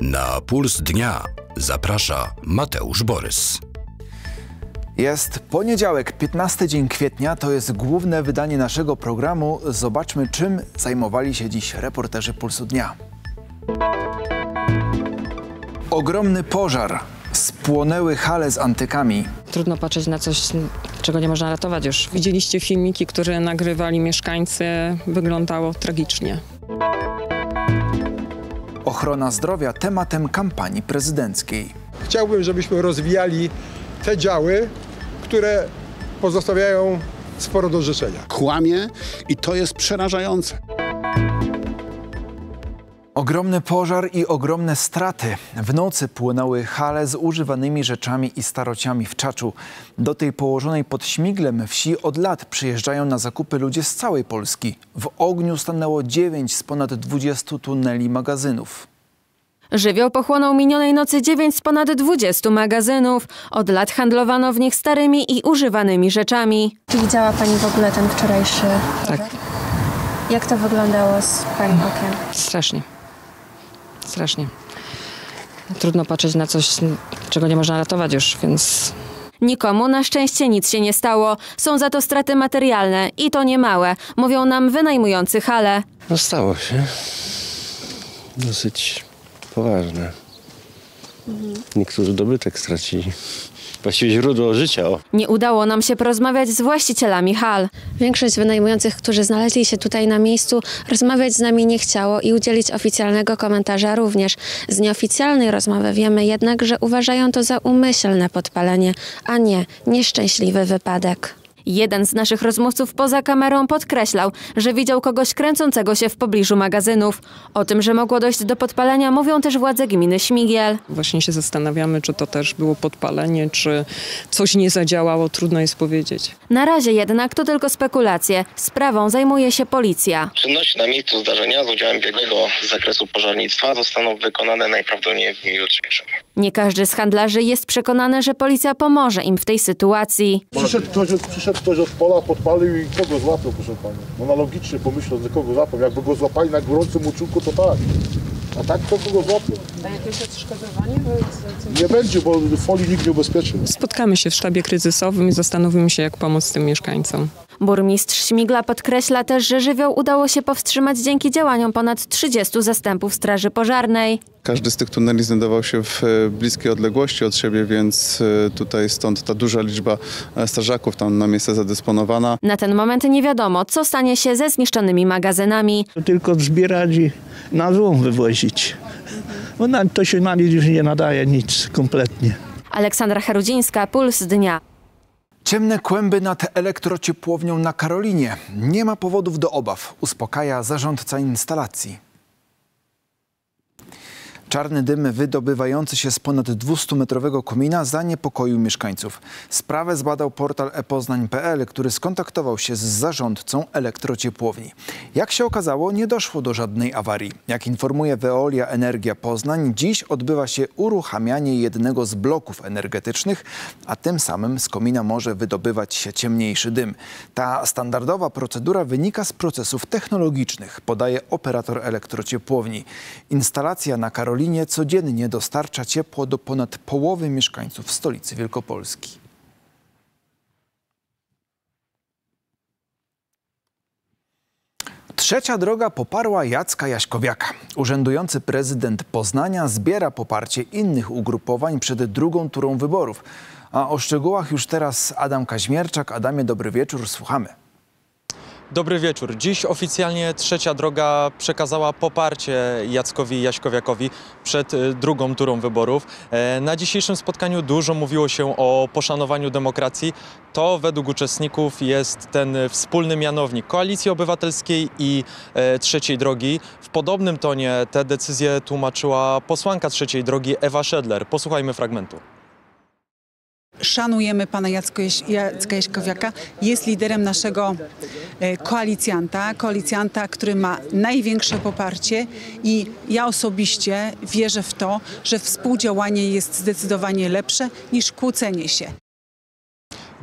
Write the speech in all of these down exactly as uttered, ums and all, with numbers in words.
Na Puls Dnia zaprasza Mateusz Borys. Jest poniedziałek, piętnasty dzień kwietnia, to jest główne wydanie naszego programu. Zobaczmy, czym zajmowali się dziś reporterzy Pulsu Dnia. Ogromny pożar. Spłonęły hale z antykami. Trudno patrzeć na coś, czego nie można ratować już. Widzieliście filmiki, które nagrywali mieszkańcy. Wyglądało tragicznie. Ochrona zdrowia tematem kampanii prezydenckiej. Chciałbym, żebyśmy rozwijali te działy, które pozostawiają sporo do życzenia. Kłamie i to jest przerażające. Ogromny pożar i ogromne straty. W nocy płonęły hale z używanymi rzeczami i starociami w Czaczu. Do tej położonej pod Śmiglem wsi od lat przyjeżdżają na zakupy ludzie z całej Polski. W ogniu stanęło dziewięć z ponad dwudziestu tuneli magazynów. Żywioł pochłonął minionej nocy dziewięć z ponad dwudziestu magazynów. Od lat handlowano w nich starymi i używanymi rzeczami. Czy widziała Pani w ogóle ten wczorajszy pożar? Tak. Jak to wyglądało z Pani okiem? Strasznie. Strasznie. Trudno patrzeć na coś, czego nie można ratować już, więc... Nikomu na szczęście nic się nie stało. Są za to straty materialne i to niemałe, mówią nam wynajmujący hale. No stało się. Dosyć poważne. Mhm. Niektórzy dobytek stracili. Właściwie źródło życia. O. Nie udało nam się porozmawiać z właścicielami hal. Większość wynajmujących, którzy znaleźli się tutaj na miejscu, rozmawiać z nami nie chciało i udzielić oficjalnego komentarza również. Z nieoficjalnej rozmowy wiemy jednak, że uważają to za umyślne podpalenie, a nie nieszczęśliwy wypadek. Jeden z naszych rozmówców poza kamerą podkreślał, że widział kogoś kręcącego się w pobliżu magazynów. O tym, że mogło dojść do podpalenia, mówią też władze gminy Śmigiel. Właśnie się zastanawiamy, czy to też było podpalenie, czy coś nie zadziałało, trudno jest powiedzieć. Na razie jednak to tylko spekulacje. Sprawą zajmuje się policja. Czynności na miejscu zdarzenia z udziałem biegłego z zakresu pożarnictwa zostaną wykonane najprawdopodobniej w dniu jutrzejszym. Nie każdy z handlarzy jest przekonany, że policja pomoże im w tej sytuacji. Przyszedł ktoś, przyszedł ktoś od pola, podpalił i kogo złapał, proszę pani? No analogicznie pomyślał, że kogo złapał. Jakby go złapali na gorącym uczynku, to tak. A tak to kogo złapał. A jakieś odszkodowanie? Nie będzie, bo folii nikt nie ubezpieczył. Spotkamy się w sztabie kryzysowym i zastanowimy się, jak pomóc tym mieszkańcom. Burmistrz Śmigla podkreśla też, że żywioł udało się powstrzymać dzięki działaniom ponad trzydziestu zastępów straży pożarnej. Każdy z tych tuneli znajdował się w bliskiej odległości od siebie, więc tutaj stąd ta duża liczba strażaków tam na miejsce zadysponowana. Na ten moment nie wiadomo, co stanie się ze zniszczonymi magazynami. Tylko zbierać i na złom wywozić. Bo na, to się na nic już nie nadaje, nic kompletnie. Aleksandra Herudzińska, Puls Dnia. Ciemne kłęby nad elektrociepłownią na Karolinie. Nie ma powodów do obaw, uspokaja zarządca instalacji. Czarny dym wydobywający się z ponad dwustumetrowego komina zaniepokoił mieszkańców. Sprawę zbadał portal e poznań kropka p l, który skontaktował się z zarządcą elektrociepłowni. Jak się okazało, nie doszło do żadnej awarii. Jak informuje Veolia Energia Poznań, dziś odbywa się uruchamianie jednego z bloków energetycznych, a tym samym z komina może wydobywać się ciemniejszy dym. Ta standardowa procedura wynika z procesów technologicznych, podaje operator elektrociepłowni. Instalacja na Karolinie Linie codziennie dostarcza ciepło do ponad połowy mieszkańców stolicy Wielkopolski. Trzecia droga poparła Jacka Jaśkowiaka. Urzędujący prezydent Poznania zbiera poparcie innych ugrupowań przed drugą turą wyborów. A o szczegółach już teraz Adam Kaźmierczak. Adamie, dobry wieczór, słuchamy. Dobry wieczór. Dziś oficjalnie Trzecia Droga przekazała poparcie Jackowi Jaśkowiakowi przed drugą turą wyborów. Na dzisiejszym spotkaniu dużo mówiło się o poszanowaniu demokracji. To według uczestników jest ten wspólny mianownik Koalicji Obywatelskiej i Trzeciej Drogi. W podobnym tonie te decyzje tłumaczyła posłanka Trzeciej Drogi Ewa Szedler. Posłuchajmy fragmentu. Szanujemy pana Jacka Jaśkowiaka. Jest liderem naszego koalicjanta, koalicjanta, który ma największe poparcie i ja osobiście wierzę w to, że współdziałanie jest zdecydowanie lepsze niż kłócenie się.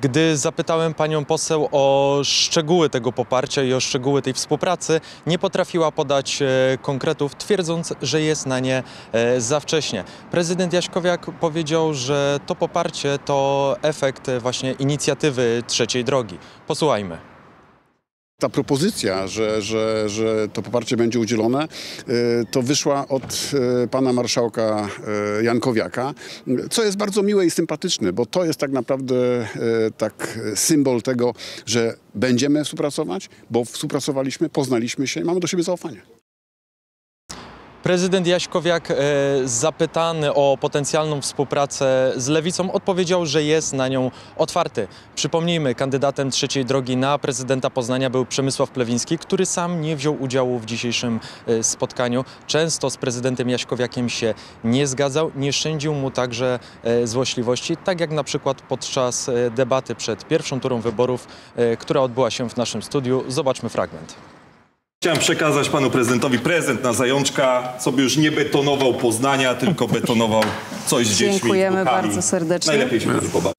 Gdy zapytałem panią poseł o szczegóły tego poparcia i o szczegóły tej współpracy, nie potrafiła podać konkretów, twierdząc, że jest na nie za wcześnie. Prezydent Jaśkowiak powiedział, że to poparcie to efekt właśnie inicjatywy Trzeciej Drogi. Posłuchajmy. Ta propozycja, że, że, że to poparcie będzie udzielone, to wyszła od pana marszałka Jankowiaka, co jest bardzo miłe i sympatyczne, bo to jest tak naprawdę tak symbol tego, że będziemy współpracować, bo współpracowaliśmy, poznaliśmy się i mamy do siebie zaufanie. Prezydent Jaśkowiak, e, zapytany o potencjalną współpracę z Lewicą, odpowiedział, że jest na nią otwarty. Przypomnijmy, kandydatem Trzeciej Drogi na prezydenta Poznania był Przemysław Plewiński, który sam nie wziął udziału w dzisiejszym e, spotkaniu. Często z prezydentem Jaśkowiakiem się nie zgadzał, nie szczędził mu także e, złośliwości, tak jak na przykład podczas e, debaty przed pierwszą turą wyborów, e, która odbyła się w naszym studiu. Zobaczmy fragment. Chciałem przekazać panu prezydentowi prezent na zajączka, co by już nie betonował Poznania, tylko betonował coś z dziećmi. Dziękujemy bardzo serdecznie. Najlepiej się będzie pobawić.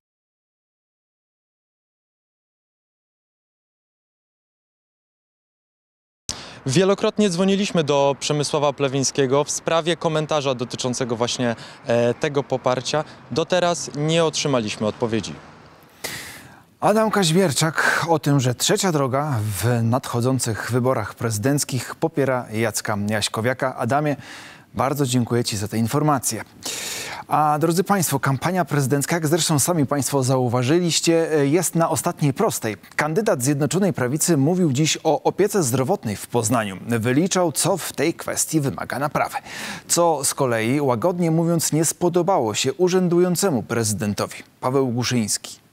Wielokrotnie dzwoniliśmy do Przemysława Plewińskiego w sprawie komentarza dotyczącego właśnie e, tego poparcia. Do teraz nie otrzymaliśmy odpowiedzi. Adam Kaźmierczak o tym, że Trzecia Droga w nadchodzących wyborach prezydenckich popiera Jacka Jaśkowiaka. Adamie, bardzo dziękuję ci za te informacje. A drodzy państwo, kampania prezydencka, jak zresztą sami państwo zauważyliście, jest na ostatniej prostej. Kandydat Zjednoczonej Prawicy mówił dziś o opiece zdrowotnej w Poznaniu. Wyliczał, co w tej kwestii wymaga naprawy. Co z kolei, łagodnie mówiąc, nie spodobało się urzędującemu prezydentowi. Paweł Głuszyński.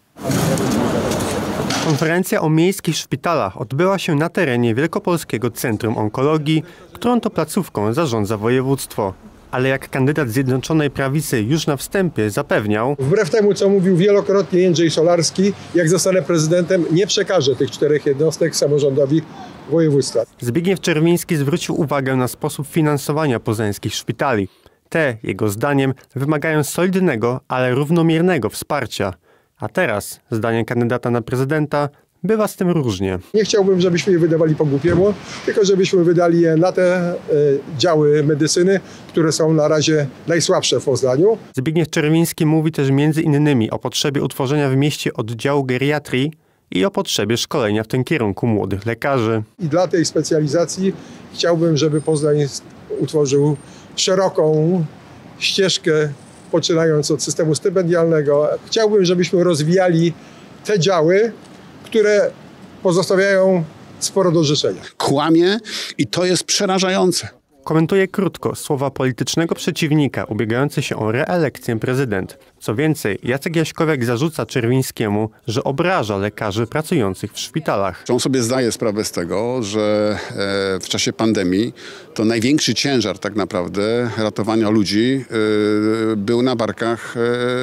Konferencja o miejskich szpitalach odbyła się na terenie Wielkopolskiego Centrum Onkologii, którą to placówką zarządza województwo. Ale jak kandydat Zjednoczonej Prawicy już na wstępie zapewniał, wbrew temu, co mówił wielokrotnie Jędrzej Solarski, jak zostanę prezydentem, nie przekażę tych czterech jednostek samorządowi województwa. Zbigniew Czerwiński zwrócił uwagę na sposób finansowania poznańskich szpitali. Te, jego zdaniem, wymagają solidnego, ale równomiernego wsparcia. A teraz, zdaniem kandydata na prezydenta, bywa z tym różnie. Nie chciałbym, żebyśmy je wydawali po głupiemu, tylko żebyśmy wydali je na te y, działy medycyny, które są na razie najsłabsze w Poznaniu. Zbigniew Czerwiński mówi też między innymi o potrzebie utworzenia w mieście oddziału geriatrii i o potrzebie szkolenia w tym kierunku młodych lekarzy. I dla tej specjalizacji chciałbym, żeby Poznań utworzył szeroką ścieżkę, poczynając od systemu stypendialnego. Chciałbym, żebyśmy rozwijali te działy, które pozostawiają sporo do życzenia. Kłamie i to jest przerażające. Komentuje krótko słowa politycznego przeciwnika ubiegający się o reelekcję prezydent. Co więcej, Jacek Jaśkowiak zarzuca Czerwińskiemu, że obraża lekarzy pracujących w szpitalach. On sobie zdaje sprawę z tego, że w czasie pandemii to największy ciężar tak naprawdę ratowania ludzi był na barkach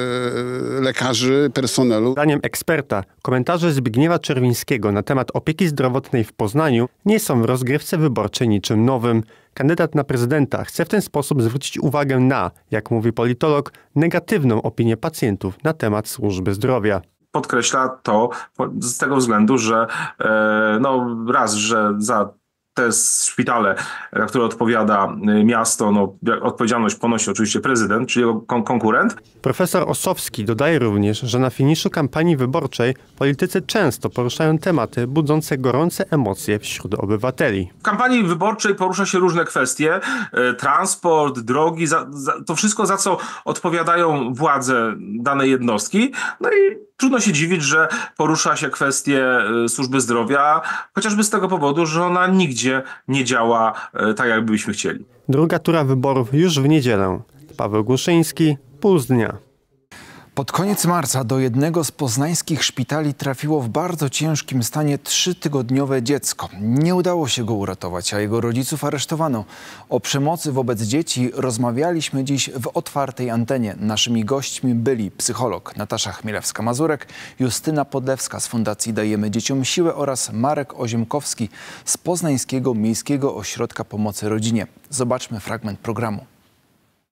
lekarzy, personelu. Zdaniem eksperta, komentarze Zbigniewa Czerwińskiego na temat opieki zdrowotnej w Poznaniu nie są w rozgrywce wyborczej niczym nowym. Kandydat na prezydenta chce w ten sposób zwrócić uwagę na, jak mówi politolog, negatywną opinię pacjentów na temat służby zdrowia. Podkreśla to z tego względu, że e, no raz, że za te szpitale, za które odpowiada miasto, no, odpowiedzialność ponosi oczywiście prezydent, czyli jego kon konkurent. Profesor Osowski dodaje również, że na finiszu kampanii wyborczej politycy często poruszają tematy budzące gorące emocje wśród obywateli. W kampanii wyborczej porusza się różne kwestie, e, transport, drogi, za, za, to wszystko, za co odpowiadają władze danej jednostki. No i trudno się dziwić, że porusza się kwestie służby zdrowia, chociażby z tego powodu, że ona nigdzie nie działa tak, jakbyśmy chcieli. Druga tura wyborów już w niedzielę. Paweł Głuszyński, Puls Dnia. Pod koniec marca do jednego z poznańskich szpitali trafiło w bardzo ciężkim stanie trzytygodniowe dziecko. Nie udało się go uratować, a jego rodziców aresztowano. O przemocy wobec dzieci rozmawialiśmy dziś w otwartej antenie. Naszymi gośćmi byli psycholog Natasza Chmielewska-Mazurek, Justyna Podlewska z Fundacji Dajemy Dzieciom Siłę oraz Marek Oziemkowski z Poznańskiego Miejskiego Ośrodka Pomocy Rodzinie. Zobaczmy fragment programu.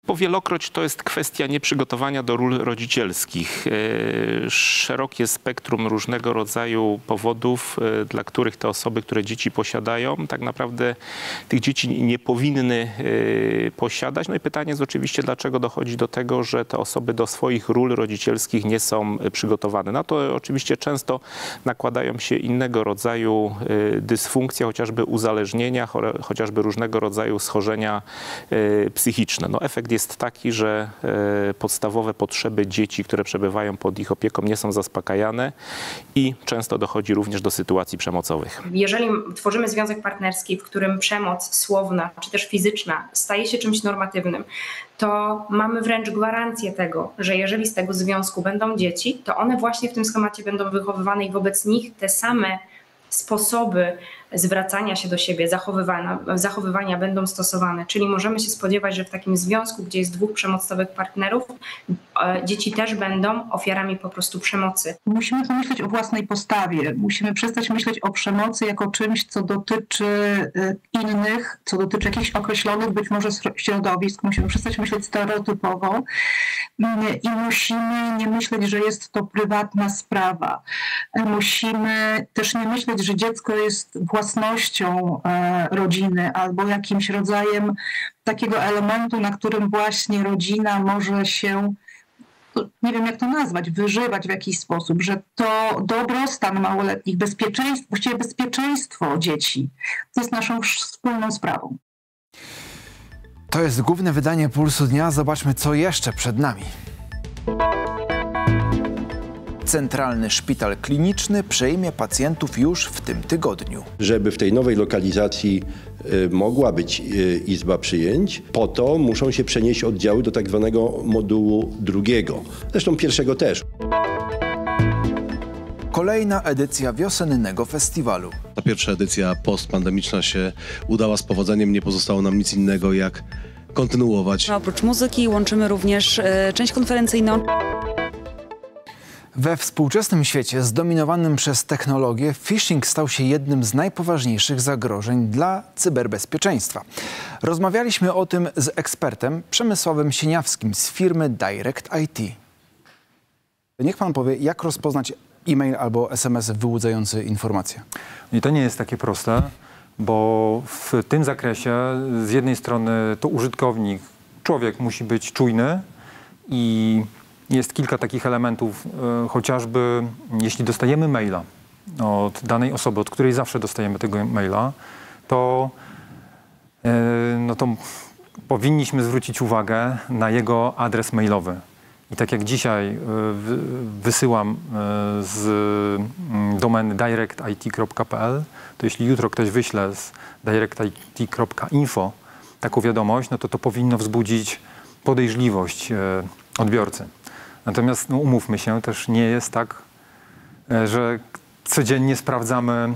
Powielokroć to jest kwestia nieprzygotowania do ról rodzicielskich. Szerokie spektrum różnego rodzaju powodów, dla których te osoby, które dzieci posiadają, tak naprawdę tych dzieci nie powinny posiadać. No i pytanie jest oczywiście, dlaczego dochodzi do tego, że te osoby do swoich ról rodzicielskich nie są przygotowane. Na to oczywiście często nakładają się innego rodzaju dysfunkcje, chociażby uzależnienia, chociażby różnego rodzaju schorzenia psychiczne. No, efekt jest taki, że podstawowe potrzeby dzieci, które przebywają pod ich opieką, nie są zaspokajane i często dochodzi również do sytuacji przemocowych. Jeżeli tworzymy związek partnerski, w którym przemoc słowna czy też fizyczna staje się czymś normatywnym, to mamy wręcz gwarancję tego, że jeżeli z tego związku będą dzieci, to one właśnie w tym schemacie będą wychowywane i wobec nich te same sposoby zwracania się do siebie, zachowywania, zachowywania będą stosowane. Czyli możemy się spodziewać, że w takim związku, gdzie jest dwóch przemocowych partnerów, dzieci też będą ofiarami po prostu przemocy. Musimy pomyśleć o własnej postawie. Musimy przestać myśleć o przemocy jako czymś, co dotyczy innych, co dotyczy jakichś określonych być może środowisk. Musimy przestać myśleć stereotypowo i musimy nie myśleć, że jest to prywatna sprawa. Musimy też nie myśleć, że dziecko jest własnością rodziny albo jakimś rodzajem takiego elementu, na którym właśnie rodzina może się, nie wiem jak to nazwać, wyżywać w jakiś sposób, że to dobrostan małoletnich, bezpieczeństwo, właściwie bezpieczeństwo dzieci, to jest naszą wspólną sprawą. To jest główne wydanie Pulsu Dnia. Zobaczmy, co jeszcze przed nami. Centralny Szpital Kliniczny przejmie pacjentów już w tym tygodniu. Żeby w tej nowej lokalizacji y, mogła być y, izba przyjęć, po to muszą się przenieść oddziały do tak zwanego modułu drugiego. Zresztą pierwszego też. Kolejna edycja wiosennego festiwalu. Ta pierwsza edycja postpandemiczna się udała z powodzeniem. Nie pozostało nam nic innego jak kontynuować. Oprócz muzyki łączymy również y, część konferencyjną. We współczesnym świecie zdominowanym przez technologię phishing stał się jednym z najpoważniejszych zagrożeń dla cyberbezpieczeństwa. Rozmawialiśmy o tym z ekspertem Przemysławem Sieniawskim z firmy Direct I T. Niech pan powie, jak rozpoznać e-mail albo es em es wyłudzający informacje? I to nie jest takie proste, bo w tym zakresie z jednej strony to użytkownik, człowiek musi być czujny i jest kilka takich elementów, e, chociażby jeśli dostajemy maila od danej osoby, od której zawsze dostajemy tego maila, to, e, no to powinniśmy zwrócić uwagę na jego adres mailowy. I tak jak dzisiaj e, wysyłam e, z m, domeny direct I T kropka p l, to jeśli jutro ktoś wyśle z direct I T kropka info taką wiadomość, no to to powinno wzbudzić podejrzliwość e, odbiorcy. Natomiast no, umówmy się, też nie jest tak, że codziennie sprawdzamy e,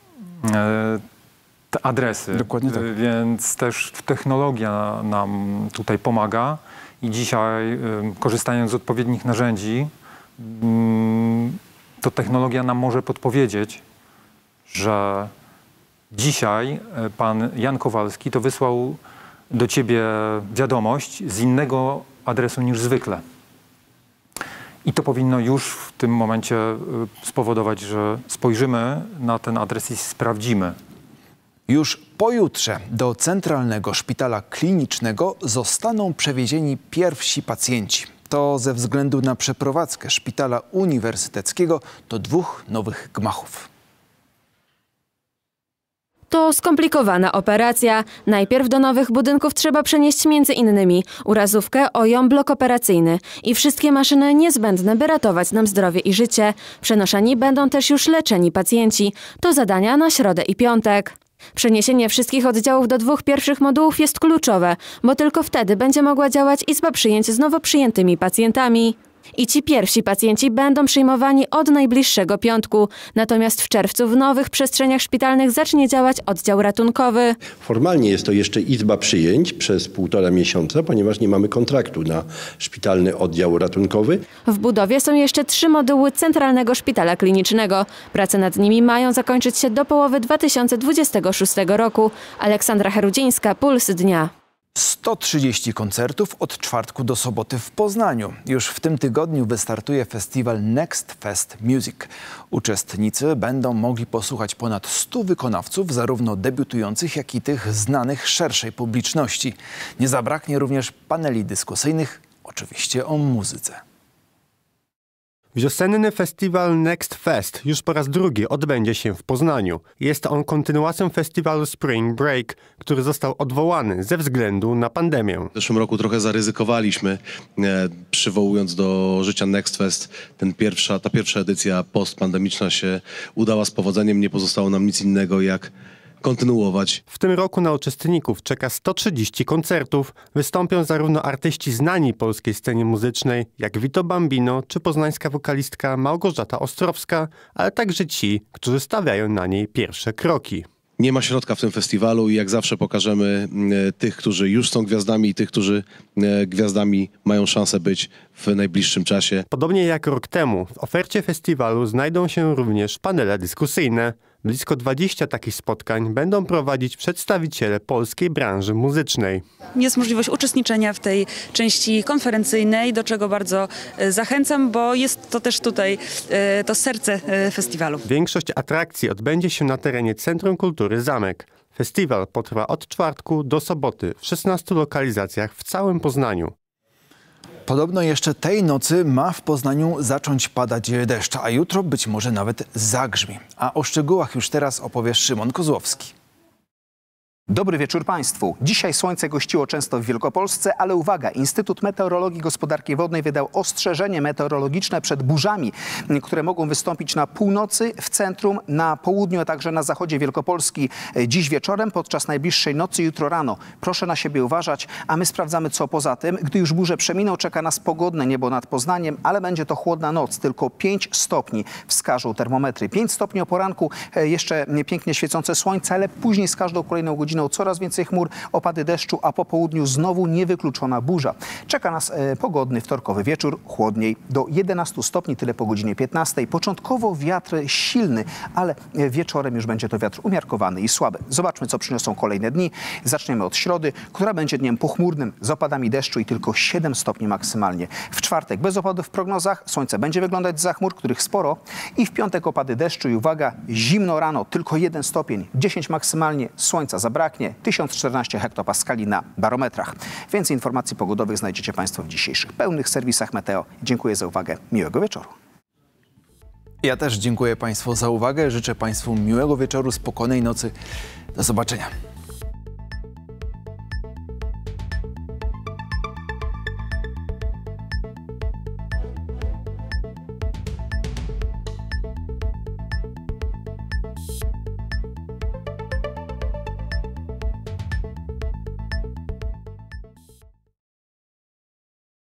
te adresy. Dokładnie tak. Więc też technologia nam tutaj pomaga i dzisiaj e, korzystając z odpowiednich narzędzi, m, to technologia nam może podpowiedzieć, że dzisiaj pan Jan Kowalski to wysłał do ciebie wiadomość z innego adresu niż zwykle. I to powinno już w tym momencie spowodować, że spojrzymy na ten adres i sprawdzimy. Już pojutrze do Centralnego Szpitala Klinicznego zostaną przewiezieni pierwsi pacjenci. To ze względu na przeprowadzkę Szpitala Uniwersyteckiego do dwóch nowych gmachów. To skomplikowana operacja. Najpierw do nowych budynków trzeba przenieść między innymi urazówkę, ojom, blok operacyjny i wszystkie maszyny niezbędne, by ratować nam zdrowie i życie. Przenoszeni będą też już leczeni pacjenci. To zadania na środę i piątek. Przeniesienie wszystkich oddziałów do dwóch pierwszych modułów jest kluczowe, bo tylko wtedy będzie mogła działać izba przyjęć z nowo przyjętymi pacjentami. I ci pierwsi pacjenci będą przyjmowani od najbliższego piątku. Natomiast w czerwcu w nowych przestrzeniach szpitalnych zacznie działać oddział ratunkowy. Formalnie jest to jeszcze izba przyjęć przez półtora miesiąca, ponieważ nie mamy kontraktu na szpitalny oddział ratunkowy. W budowie są jeszcze trzy moduły Centralnego Szpitala Klinicznego. Prace nad nimi mają zakończyć się do połowy dwa tysiące dwudziestego szóstego roku. Aleksandra Herudzińska, Puls Dnia. sto trzydzieści koncertów od czwartku do soboty w Poznaniu. Już w tym tygodniu wystartuje festiwal Next Fest Music. Uczestnicy będą mogli posłuchać ponad stu wykonawców, zarówno debiutujących, jak i tych znanych szerszej publiczności. Nie zabraknie również paneli dyskusyjnych, oczywiście o muzyce. Wiosenny festiwal Next Fest już po raz drugi odbędzie się w Poznaniu. Jest on kontynuacją festiwalu Spring Break, który został odwołany ze względu na pandemię. W zeszłym roku trochę zaryzykowaliśmy, e, przywołując do życia Next Fest. Ten pierwsza, ta pierwsza edycja postpandemiczna się udała z powodzeniem. Nie pozostało nam nic innego jak kontynuować. W tym roku na uczestników czeka sto trzydzieści koncertów. Wystąpią zarówno artyści znani polskiej scenie muzycznej, jak Vito Bambino czy poznańska wokalistka Małgorzata Ostrowska, ale także ci, którzy stawiają na niej pierwsze kroki. Nie ma środka w tym festiwalu i jak zawsze pokażemy e, tych, którzy już są gwiazdami i tych, którzy e, gwiazdami mają szansę być w najbliższym czasie. Podobnie jak rok temu, w ofercie festiwalu znajdą się również panele dyskusyjne. Blisko dwadzieścia takich spotkań będą prowadzić przedstawiciele polskiej branży muzycznej. Jest możliwość uczestniczenia w tej części konferencyjnej, do czego bardzo zachęcam, bo jest to też tutaj to serce festiwalu. Większość atrakcji odbędzie się na terenie Centrum Kultury Zamek. Festiwal potrwa od czwartku do soboty w szesnastu lokalizacjach w całym Poznaniu. Podobno jeszcze tej nocy ma w Poznaniu zacząć padać deszcz, a jutro być może nawet zagrzmi. A o szczegółach już teraz opowie Szymon Kozłowski. Dobry wieczór Państwu. Dzisiaj słońce gościło często w Wielkopolsce, ale uwaga, Instytut Meteorologii i Gospodarki Wodnej wydał ostrzeżenie meteorologiczne przed burzami, które mogą wystąpić na północy, w centrum, na południu, a także na zachodzie Wielkopolski dziś wieczorem, podczas najbliższej nocy, jutro rano. Proszę na siebie uważać, a my sprawdzamy, co poza tym. Gdy już burze przeminą, czeka nas pogodne niebo nad Poznaniem, ale będzie to chłodna noc, tylko pięć stopni wskażą termometry. pięć stopni o poranku, jeszcze pięknie świecące słońce, ale później z każdą kolejną godziną coraz więcej chmur, opady deszczu, a po południu znowu niewykluczona burza. Czeka nas e, pogodny wtorkowy wieczór, chłodniej do jedenastu stopni, tyle po godzinie piętnastej. Początkowo wiatr silny, ale wieczorem już będzie to wiatr umiarkowany i słaby. Zobaczmy, co przyniosą kolejne dni. Zaczniemy od środy, która będzie dniem pochmurnym, z opadami deszczu i tylko siedem stopni maksymalnie. W czwartek bez opadów w prognozach, słońce będzie wyglądać zza chmur, których sporo, i w piątek opady deszczu i uwaga, zimno rano, tylko jeden stopień, dziesięć maksymalnie, słońca zabraknie. tysiąc czternaście hektopaskali na barometrach. Więcej informacji pogodowych znajdziecie Państwo w dzisiejszych pełnych serwisach Meteo. Dziękuję za uwagę. Miłego wieczoru. Ja też dziękuję Państwu za uwagę. Życzę Państwu miłego wieczoru, spokojnej nocy. Do zobaczenia.